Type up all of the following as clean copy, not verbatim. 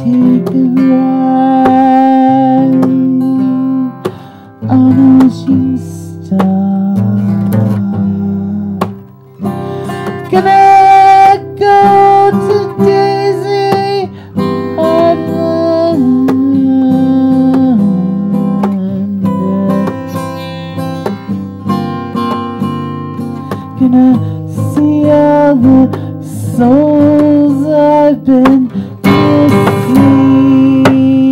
take a ride on a shooting star. Gonna go to Daisy Island. Gonna see all the souls I've been missing.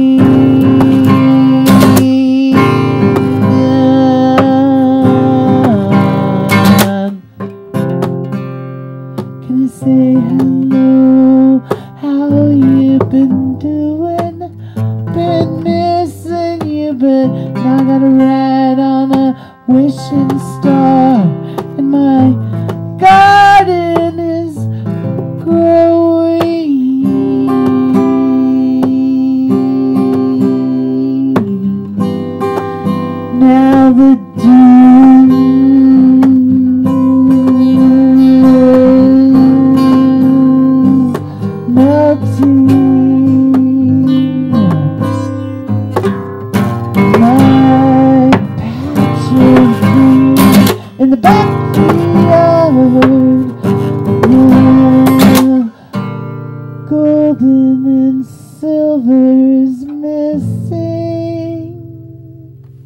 Can I say hello? How you been doing? Been missing you, but now I got a ride on a wishing star, and my garden is growing. Now the dew is melting. My patch of green in the back